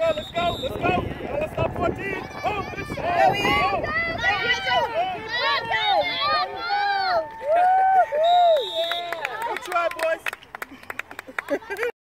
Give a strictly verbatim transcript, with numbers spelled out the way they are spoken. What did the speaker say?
let's go, let's go. Now let's stop fourteen. Oh, good shot. There we are. Oh, Let's go. good try, boys.